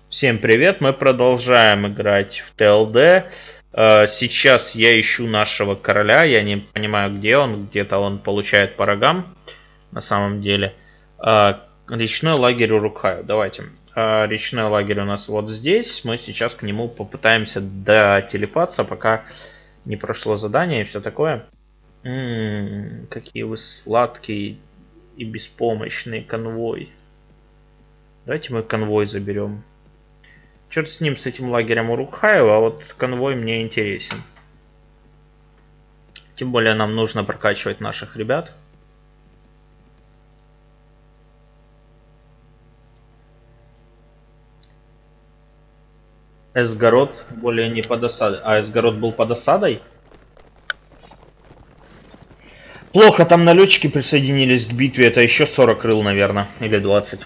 Всем привет, мы продолжаем играть в ТЛД. Сейчас я ищу нашего короля, я не понимаю, где он, где-то он получает по рогам, на самом деле. Речной лагерь Урукхаю, давайте. Речной лагерь у нас вот здесь, мы сейчас к нему попытаемся дотелепаться, пока не прошло задание и все такое. Какие вы сладкие и беспомощный конвой. Давайте мы конвой заберем. Черт с ним, с этим лагерем Урукхаю, а вот конвой мне интересен. Тем более нам нужно прокачивать наших ребят. Эсгарод более не под осадой. А Эсгарод был под осадой? Плохо, там налетчики присоединились к битве. Это еще 40 крыл, наверное. Или 20.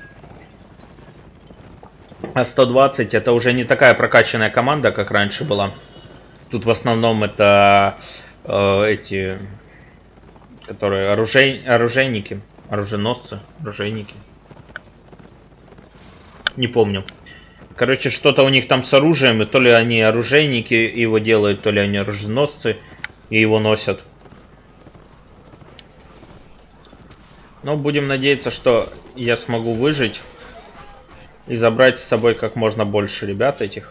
А 120 это уже не такая прокачанная команда, как раньше была. Тут в основном это эти, которые оружейники, оруженосцы, оружейники. Не помню. Короче, что-то у них там с оружием, и то ли они оружейники его делают, то ли они оруженосцы и его носят. Но будем надеяться, что я смогу выжить и забрать с собой как можно больше ребят этих.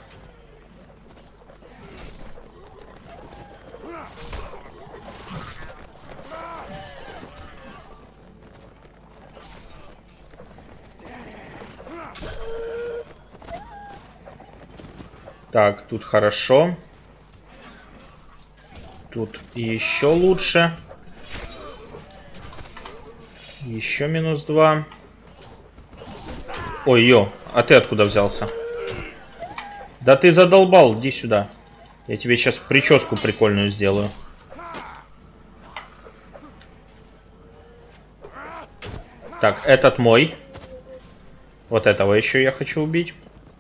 Так, тут хорошо. Тут еще лучше. Еще минус 2. Ой, ё, а ты откуда взялся? Да ты задолбал, иди сюда. Я тебе сейчас прическу прикольную сделаю. Так, этот мой. Вот этого еще я хочу убить.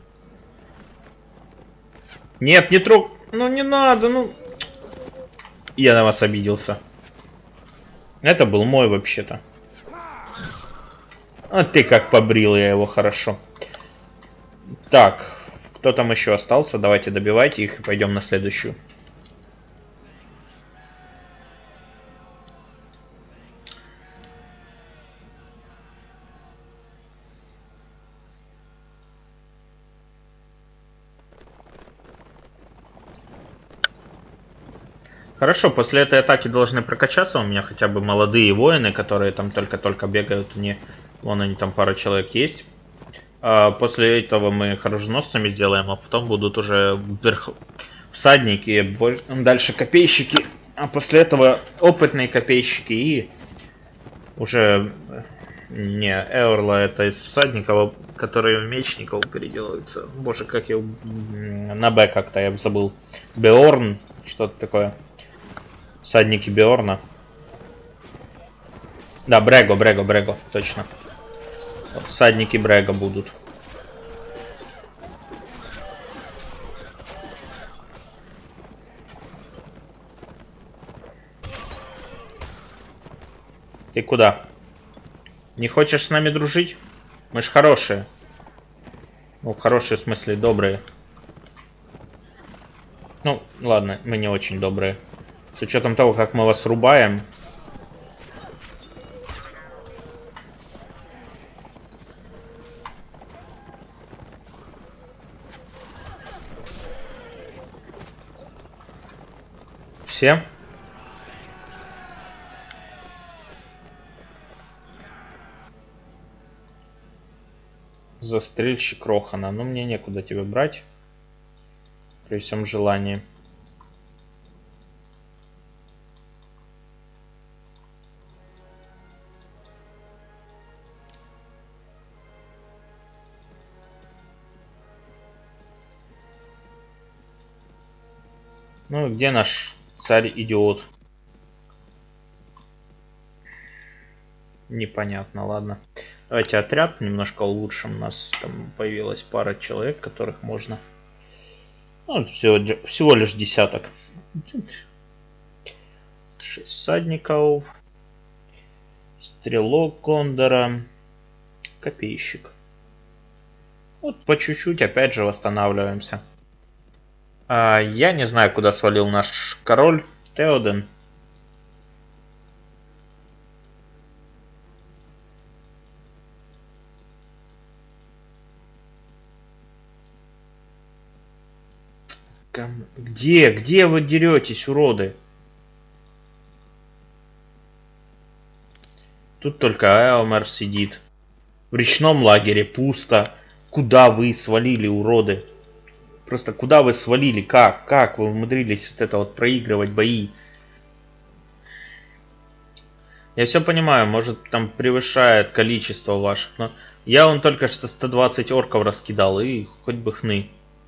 Нет, не трог... Ну не надо, ну... Я на вас обиделся. Это был мой вообще-то. А ты как побрил я его хорошо. Так, кто там еще остался? Давайте добивайте их и пойдем на следующую. Хорошо, после этой атаки должны прокачаться у меня хотя бы молодые воины, которые там только-только бегают. Вон они там, пара человек есть. После этого мы оруженосцами сделаем, а потом будут уже всадники, дальше копейщики, а после этого опытные копейщики и уже... Не, Эорла это из всадников, которые в мечников переделываются. Боже, как я... На Б как-то я забыл. Беорн, что-то такое. Всадники Беорна. Да, Брего, точно. Всадники Брега будут. Ты куда? Не хочешь с нами дружить? Мы ж хорошие. Ну, хорошие в смысле добрые. Ну, ладно, мы не очень добрые. С учетом того, как мы вас рубаем. Все? Застрельщик Рохана. Ну, мне некуда тебя брать. При всем желании. Ну, где наш царь-идиот? Непонятно, ладно. Давайте отряд немножко улучшим. У нас там появилась пара человек, которых можно... Ну, всего лишь десяток. 6 всадников. Стрелок Гондора. Копейщик. Вот по чуть-чуть опять же восстанавливаемся. Я не знаю, куда свалил наш король Теоден. Где вы деретесь, уроды? Тут только Эомер сидит. В речном лагере пусто. Куда вы свалили, уроды? Просто куда вы свалили? Как? Как вы умудрились вот это вот проигрывать бои? Я все понимаю, может там превышает количество ваших, но я вон только что 120 орков раскидал, и хоть бы хны.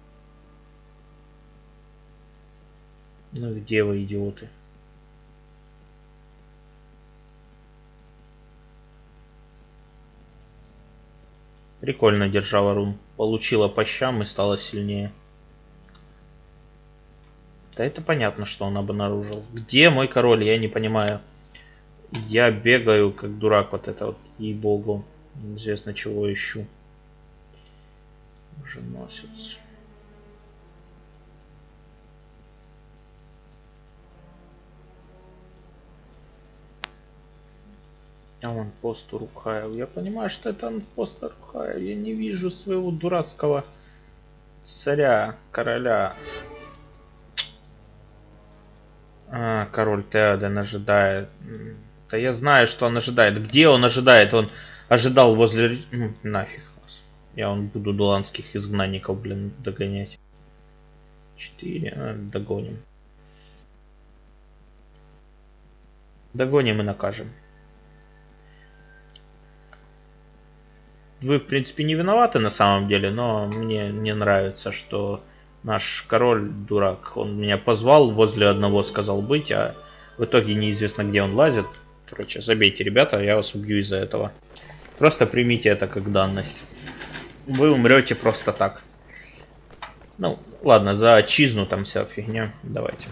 Ну где вы, идиоты? Прикольно держала рун. Получила по щам и стала сильнее. Да это понятно, что он обнаружил. Где мой король? Я не понимаю. Я бегаю как дурак, вот это вот, ей-богу. Неизвестно чего ищу. Уже носится. А вон пост Урукхаев. Я понимаю, что это пост Урукхаев. Я не вижу своего дурацкого царя, короля. Король Теоден ожидает. Да я знаю, что он ожидает. Где он ожидает? Он ожидал возле... нафиг вас. Я вон буду дуланских изгнанников, блин, догонять. 4. Догоним. Догоним и накажем. Вы, в принципе, не виноваты на самом деле, но мне не нравится, что наш король дурак. Он меня позвал, возле одного сказал быть, а в итоге неизвестно, где он лазит. Короче, забейте, ребята, я вас убью из-за этого. Просто примите это как данность. Вы умрете просто так. Ну, ладно, за отчизну там вся фигня. Давайте.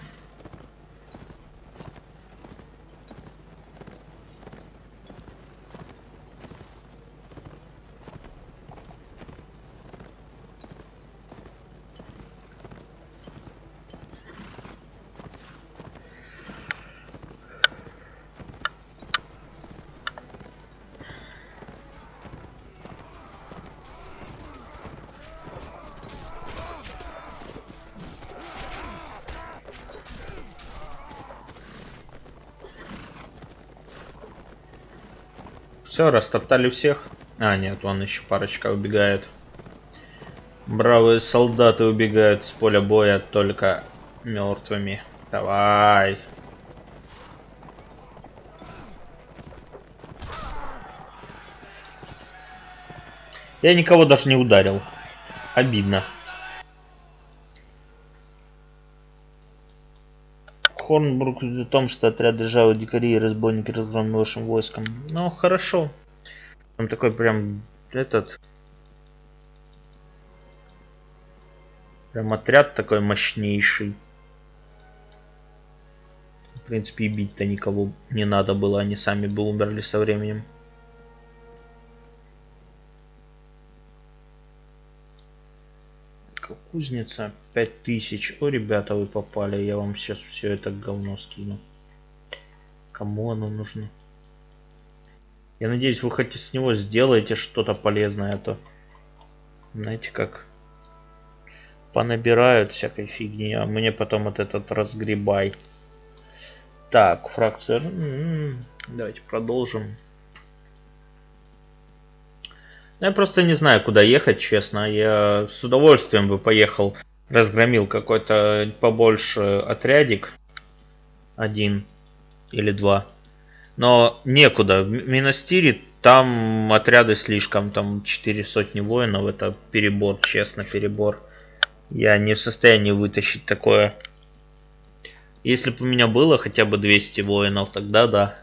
Все, растоптали всех. А, нет, вон еще парочка убегает. Бравые солдаты убегают с поля боя только мертвыми. Давай. Я никого даже не ударил. Обидно. Хорнбург говорит о том, что отряд державы дикари и разбойники разгромлены вашим войском. Ну, хорошо. Там такой прям этот... Прям отряд такой мощнейший. В принципе, и бить-то никого не надо было, они сами бы умерли со временем. Кузница 5000. О, ребята, вы попали. Я вам сейчас все это говно скину. Кому оно нужно? Я надеюсь, вы хоть с него сделаете что-то полезное, а то, знаете, как понабирают всякой фигни, а мне потом вот этот разгребай. Так, фракция. Давайте продолжим. Я просто не знаю, куда ехать, честно. Я с удовольствием бы поехал, разгромил какой-то побольше отрядик. 1 или 2. Но некуда. В Минастире там отряды слишком. Там 4 сотни воинов. Это перебор, честно, перебор. Я не в состоянии вытащить такое. Если бы у меня было хотя бы 200 воинов, тогда да.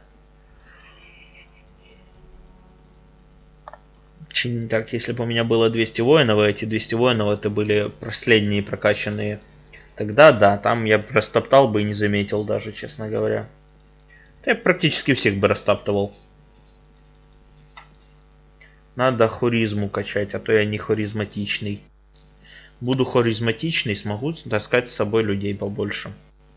Так, если бы у меня было 200 воинов, и эти 200 воинов это были последние прокачанные, тогда да, там я бы растоптал бы и не заметил даже, честно говоря. Я практически всех бы растаптывал. Надо харизму качать, а то я не харизматичный. Буду харизматичный, смогу таскать с собой людей побольше.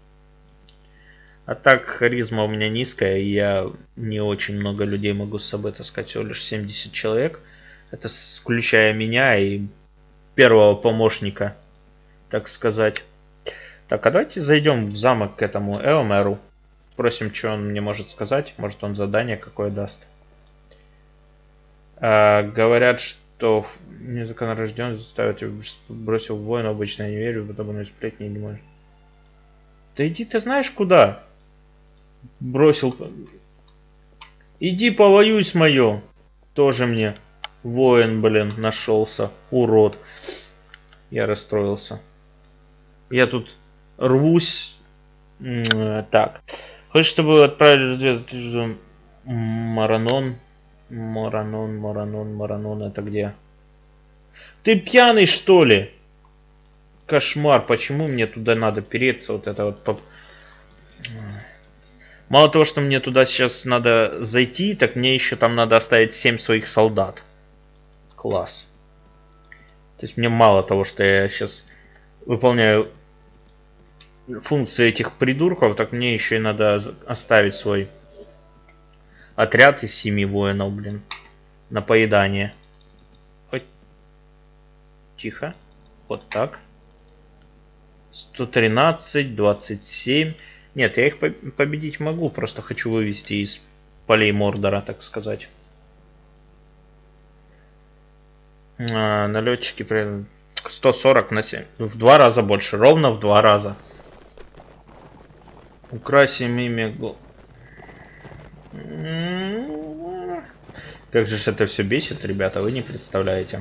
А так, харизма у меня низкая, и я не очень много людей могу с собой таскать. Всего лишь 70 человек. Это включая меня и первого помощника, так сказать. Так, а давайте зайдем в замок к этому Эомеру. Спросим, что он мне может сказать. Может, он задание какое даст. Говорят, что незаконнорожденный заставит его бросил в войну. Обычно я не верю, потому что сплетни не может. Да иди ты знаешь куда? Бросил. Иди повоюй с моё. Тоже мне воин, блин, нашелся. Урод. Я расстроился. Я тут рвусь. Так. Хочешь, чтобы отправили Маранон? Маранон, это где? Ты пьяный, что ли? Кошмар, почему мне туда надо переться? Вот это вот. Мало того, что мне туда сейчас надо зайти, так мне еще там надо оставить 7 своих солдат. Класс. То есть мне мало того, что я сейчас выполняю функции этих придурков, так мне еще и надо оставить свой отряд из 7 воинов, блин, на поедание. Хоть тихо. Вот так. 113, 27. Нет, я их победить могу, просто хочу вывести из полей Мордора, так сказать. Налетчики при 140 на 7. В 2 раза больше, ровно в 2 раза. Украсим ими. Как же это все бесит, ребята, вы не представляете.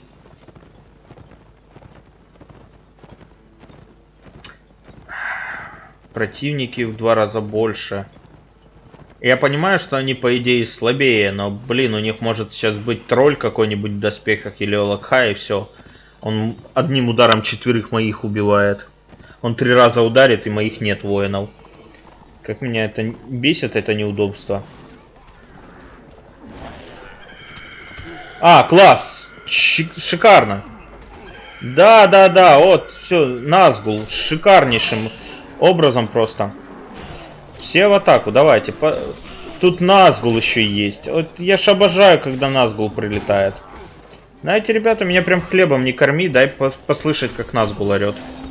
Противники в 2 раза больше. Я понимаю, что они по идее слабее, но, блин, у них может сейчас быть тролль какой-нибудь в доспехах или Олакха, и все. Он одним ударом 4 моих убивает. Он 3 раза ударит, и моих нет воинов. Как меня это бесит, это неудобство. А, класс! Шикарно! Да, вот, все, Назгул, шикарнейшим образом просто. Все в атаку, давайте. Тут Назгул еще есть. Вот я ж обожаю, когда Назгул прилетает. Знаете, ребята, меня прям хлебом не корми, дай послышать, как Назгул орет.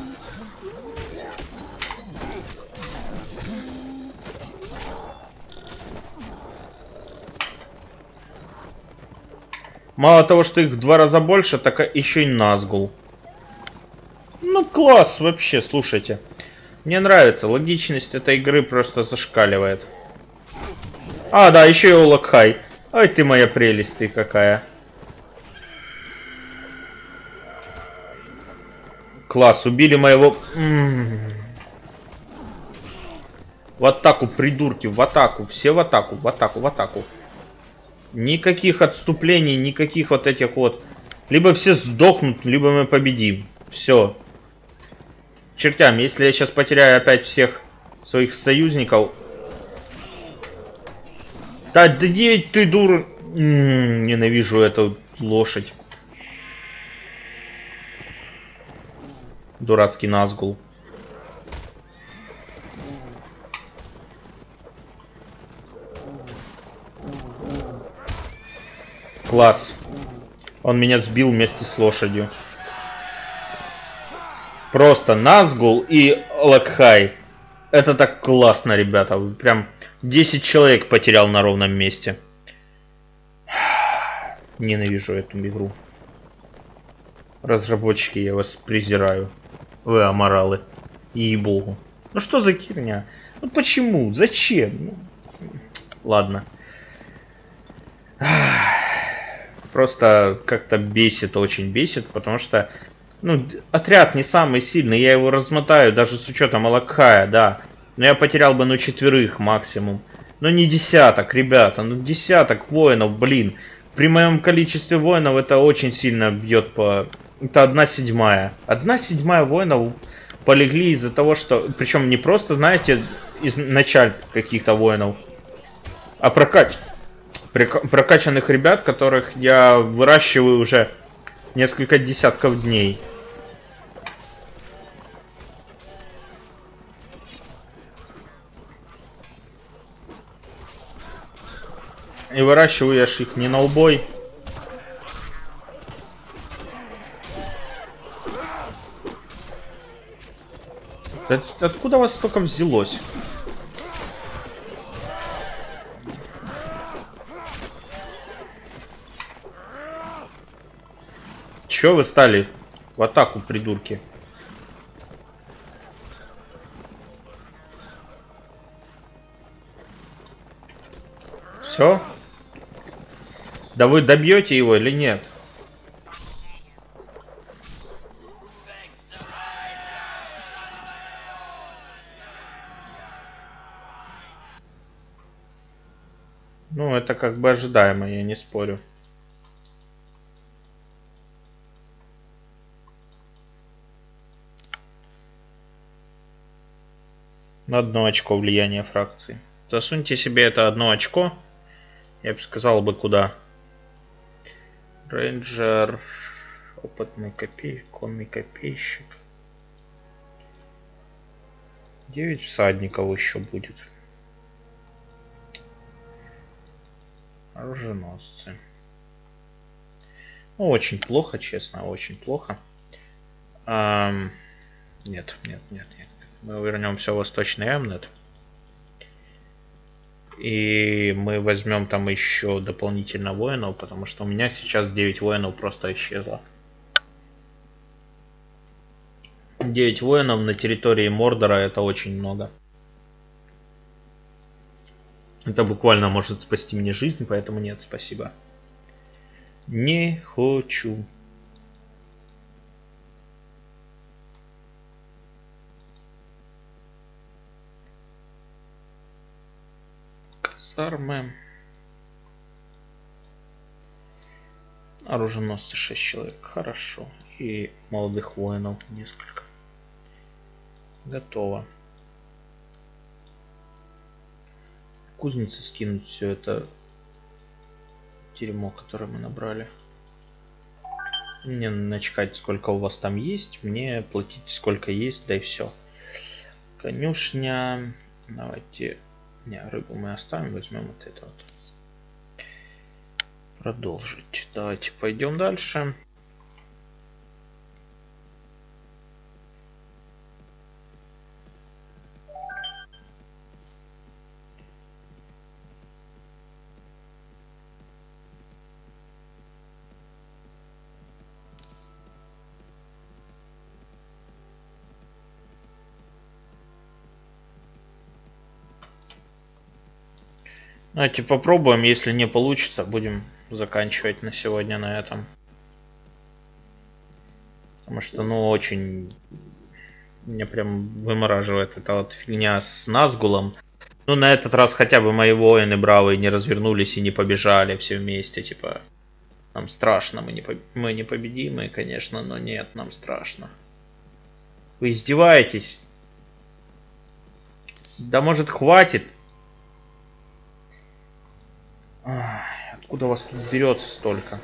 Мало того, что их в 2 раза больше, так еще и Назгул. Ну, класс вообще, слушайте. Мне нравится, логичность этой игры просто зашкаливает. А, да, еще и Олакхай. Ой, ты моя прелесть, ты какая. Класс, убили моего... В атаку, придурки, в атаку. Все в атаку, в атаку, в атаку. Никаких отступлений, никаких вот этих вот. Либо все сдохнут, либо мы победим. Все. Чертям, если я сейчас потеряю опять всех своих союзников... Да ты дура... Ненавижу эту лошадь. Дурацкий Назгул. Класс. Он меня сбил вместе с лошадью. Просто Назгул и Олакхай. Это так классно, ребята. Прям 10 человек потерял на ровном месте. Ненавижу эту игру. Разработчики, я вас презираю. Вы аморалы. Ей-богу. Ну что за херня? Ну почему? Зачем? Ладно. Просто как-то бесит, очень бесит, потому что, ну, отряд не самый сильный, я его размотаю, даже с учетом Олакхая, да. Но я потерял бы, ну, 4 максимум. Ну, не десяток, ребята, ну, десяток воинов, блин. При моем количестве воинов это очень сильно бьет по... Это 1/7. 1/7 воинов полегли из-за того, что... Причем не просто, знаете, из началь каких-то воинов, а прокачанных ребят, которых я выращиваю уже несколько десятков дней. И выращиваю я ж их не на убой. Откуда вас столько взялось? Чё вы стали в атаку, придурки? Все? Да вы добьете его или нет? Ну, это как бы ожидаемо, я не спорю. На 1 очко влияния фракции. Засуньте себе это 1 очко. Я бы сказал бы куда. Рейнджер. Опытный копейщик. Конный копейщик. 9 всадников еще будет. Оруженосцы. Ну, очень плохо, честно, очень плохо. Нет. Мы вернемся в Восточный Эмнет. И мы возьмем там еще дополнительно воинов, потому что у меня сейчас 9 воинов просто исчезло. 9 воинов на территории Мордора — это очень много. Это буквально может спасти мне жизнь, поэтому нет, спасибо. Не хочу. Казармы. Оруженосцы 6 человек. Хорошо. И молодых воинов несколько. Готово. Кузницы скинуть все это дерьмо, которое мы набрали. Мне начкать, сколько у вас там есть. Мне платить сколько есть, да и все. Конюшня. Давайте. Не, рыбу мы оставим, возьмем вот это вот. Продолжить. Давайте пойдем дальше. Давайте попробуем, если не получится, будем заканчивать на сегодня на этом. Потому что, ну, очень... Меня прям вымораживает эта вот фигня с Назгулом. Ну, на этот раз хотя бы мои воины бравые не развернулись и не побежали все вместе, типа... Нам страшно, мы непобедимые, конечно, но нет, нам страшно. Вы издеваетесь? Да может хватит? Откуда у вас тут берется столько?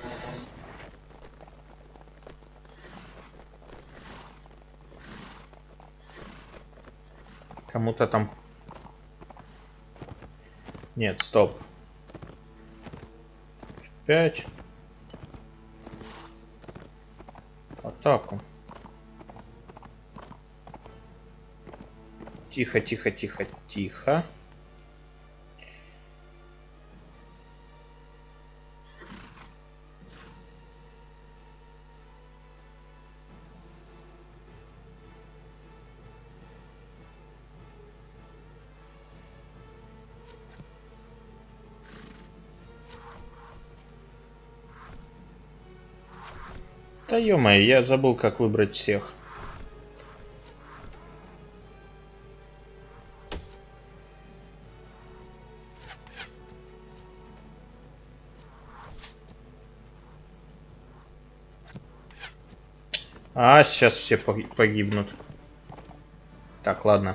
Кому-то там... Нет, стоп. 5. Атаку. Тихо, тихо, тихо, тихо. Да ё-моё, я забыл, как выбрать всех. А, сейчас все погибнут. Так, ладно.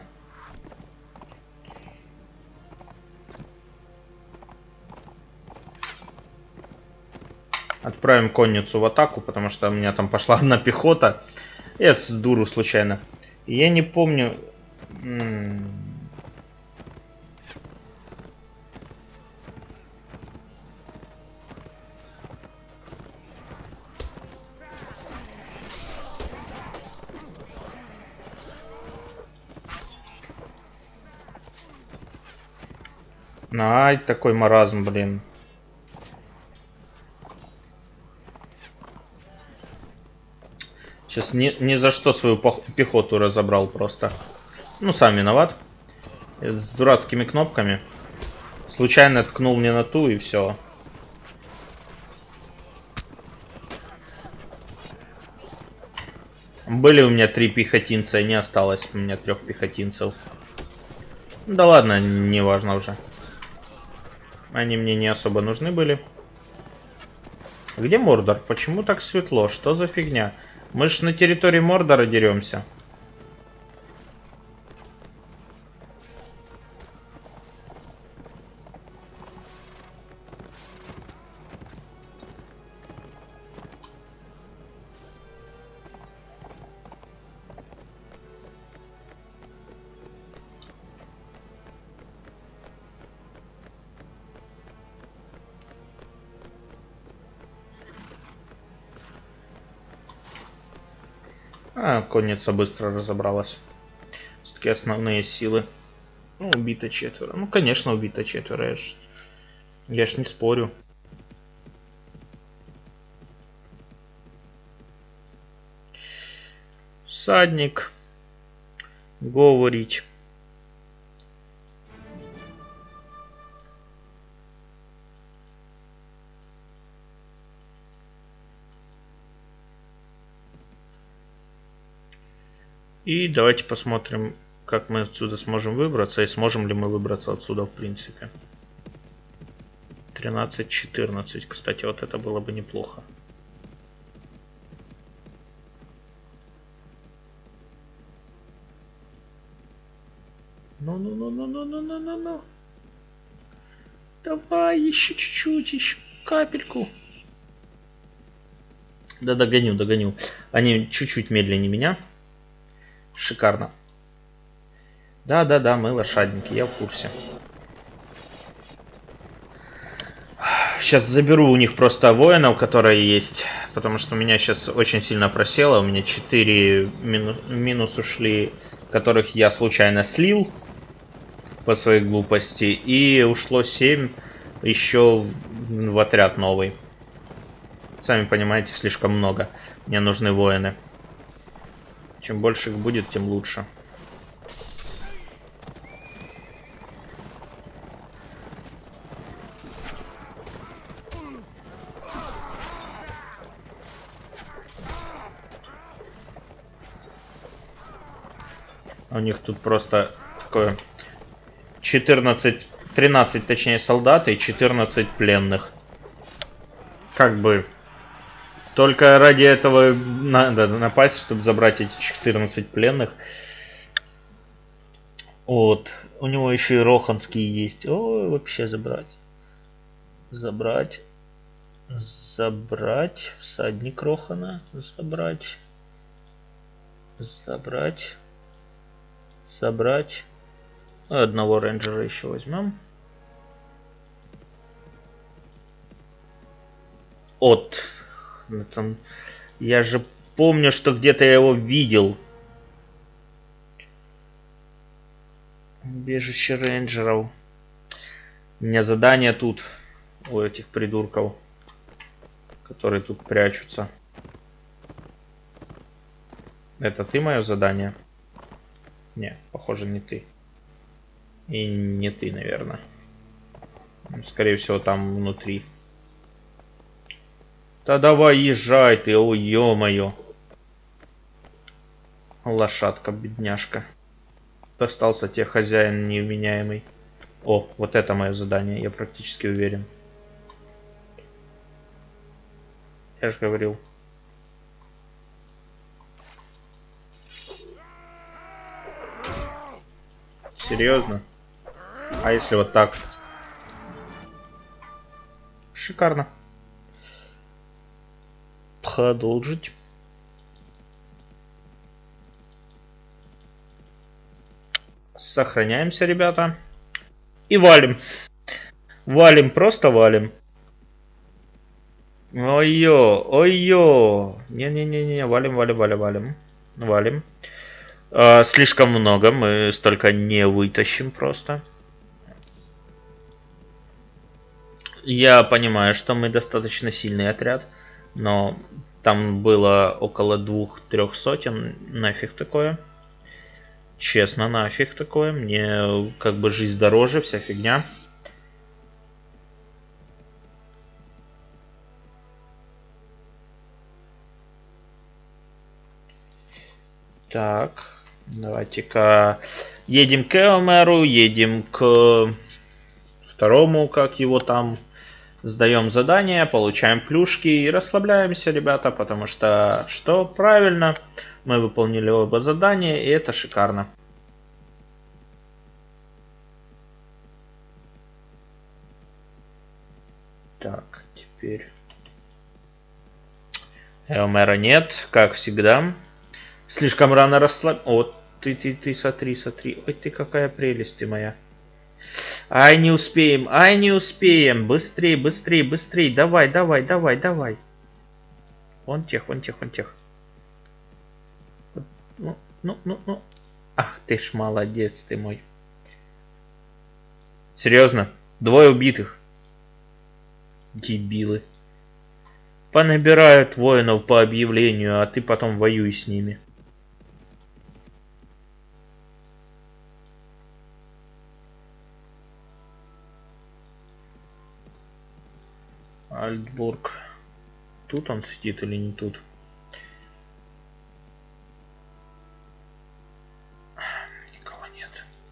Отправим конницу в атаку, потому что у меня там пошла одна пехота. Я с дуру случайно. Я не помню... Ай, такой маразм, блин. Сейчас ни за что свою пехоту разобрал просто. Ну, сам виноват. С дурацкими кнопками. Случайно ткнул не на ту и все. Были у меня 3 пехотинца, и не осталось у меня 3 пехотинцев. Да ладно, не важно уже. Они мне не особо нужны были. Где Мордор? Почему так светло? Что за фигня? Мы ж на территории Мордора деремся. Конница быстро разобралась. Все-таки основные силы. Ну, убито 4. Ну, конечно, убито 4. Я ж не спорю. Всадник. Говорить. И давайте посмотрим, как мы отсюда сможем выбраться, и сможем ли мы выбраться отсюда в принципе. 13-14, кстати, вот это было бы неплохо. Ну. Давай, еще чуть-чуть, еще капельку. Да, догоню. Они чуть-чуть медленнее меня. Шикарно. Да, мы лошадники, я в курсе. Сейчас заберу у них просто воинов, которые есть. Потому что у меня сейчас очень сильно просело. У меня 4 минус ушли, которых я случайно слил по своей глупости. И ушло 7 еще в отряд новый. Сами понимаете, слишком много. Мне нужны воины. Чем больше их будет, тем лучше. У них тут просто такое 13 точнее солдат и 14 пленных. Как бы только ради этого надо напасть, чтобы забрать эти 14 пленных. Вот. У него еще и роханские есть. Ой, вообще забрать. Забрать. Всадник Рохана. Забрать. Одного рейнджера еще возьмем. Я же помню, что где-то я его видел. Убежище рейнджеров. У меня задание тут у этих придурков, которые тут прячутся. Это ты мое задание? Не, похоже, не ты. И не ты, наверное. Скорее всего, там внутри. Да давай езжай ты, ой, ё-моё. Лошадка, бедняжка. Остался тебе хозяин невменяемый. О, вот это мое задание, я практически уверен. Я же говорил. Серьезно? А если вот так? Шикарно. Продолжить. Сохраняемся, ребята. И валим. Валим, просто валим. Ой-ё, ой-ё. Не-не-не-не, валим, валим, валим, валим. Валим. Слишком много, мы столько не вытащим просто. Я понимаю, что мы достаточно сильный отряд, но там было около 2-3 сотен. Нафиг такое. Честно, нафиг такое. Мне как бы жизнь дороже, вся фигня. Так, давайте-ка едем к Эомеру, едем к второму, как его там, сдаем задание, получаем плюшки и расслабляемся, ребята, потому что, правильно, мы выполнили оба задания, и это шикарно. Так, теперь Эомера нет, как всегда. Слишком рано расслаб... О, ты, смотри. Ой, ты какая прелесть ты моя. Ай, не успеем, ай, не успеем. Быстрей, быстрей, быстрей. Давай. Вон тех. Ну. Ах, ты ж молодец, ты мой. Серьезно? 2 убитых. Дебилы. Понабирают воинов по объявлению, а ты потом воюй с ними. Альтбург. Тут он сидит или не тут? Никого нет.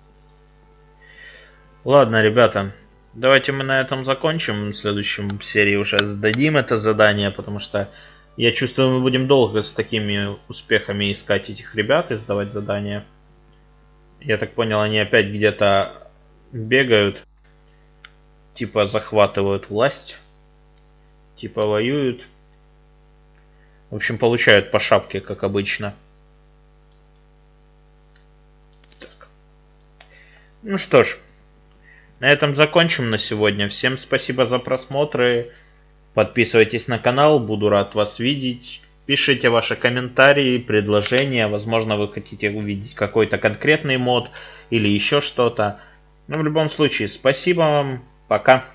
Ладно, ребята. Давайте мы на этом закончим. В следующем серии уже сдадим это задание, потому что я чувствую, мы будем долго с такими успехами искать этих ребят и сдавать задания. Я так понял, они опять где-то бегают. Типа захватывают власть. Типа воюют. В общем, получают по шапке, как обычно. Так. Ну что ж. На этом закончим на сегодня. Всем спасибо за просмотры. Подписывайтесь на канал. Буду рад вас видеть. Пишите ваши комментарии, предложения. Возможно, вы хотите увидеть какой-то конкретный мод или еще что-то. Но в любом случае, спасибо вам. Пока.